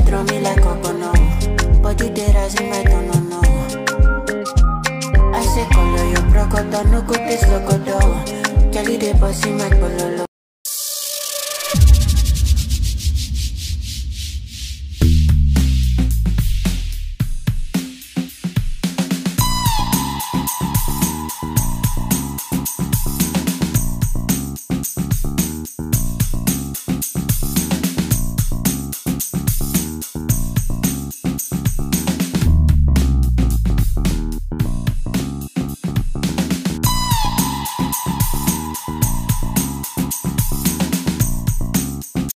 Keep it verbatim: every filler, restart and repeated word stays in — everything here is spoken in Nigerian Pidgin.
throw me like coconut. Body they rising my don't know. I say color your procoto, no go this loco. Kelly they bossy my pololo.